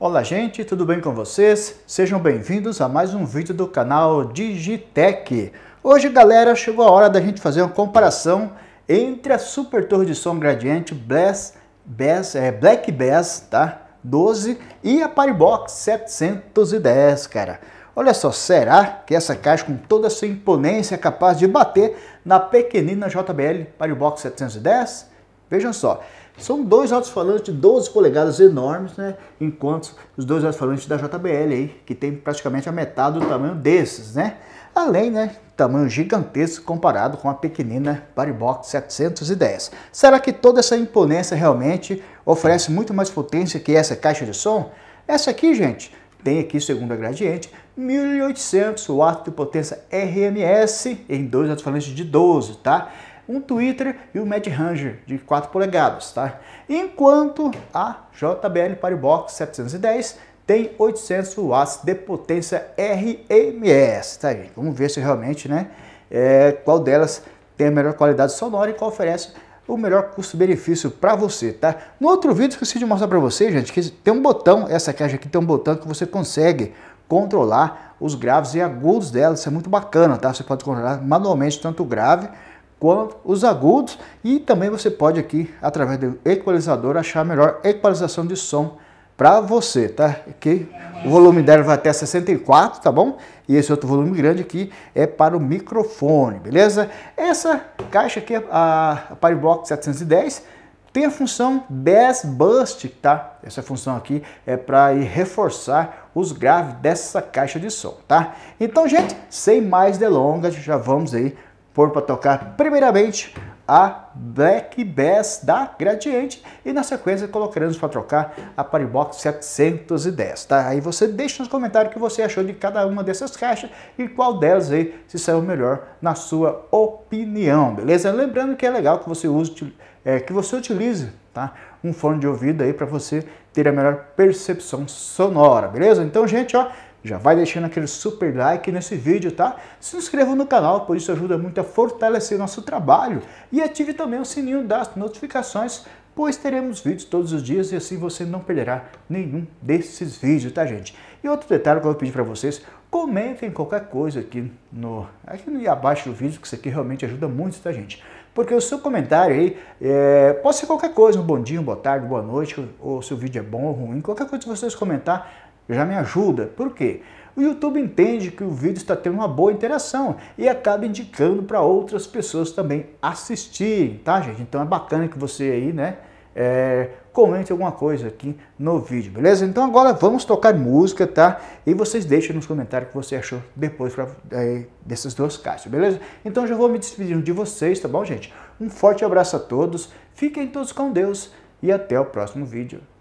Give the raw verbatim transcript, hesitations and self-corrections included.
Olá gente, tudo bem com vocês? Sejam bem-vindos a mais um vídeo do canal Digitech. Hoje, galera, chegou a hora da gente fazer uma comparação entre a Super Torre de Som Gradiente Bass, Bass, é, Black Bass, tá? doze e a Partybox setecentos e dez, cara. Olha só, será que essa caixa com toda essa imponência é capaz de bater na pequenina J B L Partybox setecentos e dez? Vejam só, são dois alto-falantes de doze polegadas enormes, né? Enquanto os dois alto-falantes da J B L aí, que tem praticamente a metade do tamanho desses, né? Além, né, tamanho gigantesco comparado com a pequenina Partybox setecentos e dez. Será que toda essa imponência realmente oferece muito mais potência que essa caixa de som? Essa aqui, gente, tem aqui, segundo a Gradiente, mil e oitocentos watts de potência R M S em dois alto-falantes de doze, tá? Um tweeter e um Mad Ranger de quatro polegadas, tá? Enquanto a J B L Partybox setecentos e dez tem oitocentos watts de potência R M S, tá, gente? Vamos ver se realmente, né, é, qual delas tem a melhor qualidade sonora e qual oferece o melhor custo-benefício para você, tá? No outro vídeo esqueci de mostrar para você, gente, que tem um botão, essa caixa aqui tem um botão que você consegue controlar os graves e agudos dela, isso é muito bacana, tá? Você pode controlar manualmente tanto o grave quanto os agudos e também você pode aqui, através do equalizador, achar a melhor equalização de som para você, tá? Aqui o volume dela vai até sessenta e quatro, tá bom? E esse outro volume grande aqui é para o microfone, beleza? Essa caixa aqui, a Partybox setecentos e dez, tem a função Bass Boost, tá? Essa função aqui é para reforçar os graves dessa caixa de som, tá? Então, gente, sem mais delongas, já vamos aí pôr para tocar primeiramente a Black Bass da Gradiente e na sequência colocaremos para trocar a Partybox setecentos e dez, tá? Aí você deixa nos comentários o que você achou de cada uma dessas caixas e qual delas aí se saiu melhor na sua opinião, beleza? Lembrando que é legal que você use, é, que você utilize, tá, um fone de ouvido aí para você ter a melhor percepção sonora, beleza? Então, gente, ó, já vai deixando aquele super like nesse vídeo, tá? Se inscreva no canal, pois isso ajuda muito a fortalecer nosso trabalho. E ative também o sininho das notificações, pois teremos vídeos todos os dias e assim você não perderá nenhum desses vídeos, tá, gente? E outro detalhe que eu vou pedir para vocês, comentem qualquer coisa aqui, no, aqui abaixo do vídeo, que isso aqui realmente ajuda muito, tá, gente? Porque o seu comentário aí é, pode ser qualquer coisa, um bom dia, uma boa tarde, boa noite, ou se o vídeo é bom ou ruim, qualquer coisa que vocês comentar, já me ajuda. Por quê? O YouTube entende que o vídeo está tendo uma boa interação e acaba indicando para outras pessoas também assistirem, tá, gente? Então é bacana que você aí, né, é, comente alguma coisa aqui no vídeo, beleza? Então agora vamos tocar música, tá? E vocês deixem nos comentários o que você achou depois pra, é, dessas duas caixas, beleza? Então já vou me despedindo de vocês, tá bom, gente? Um forte abraço a todos, fiquem todos com Deus e até o próximo vídeo.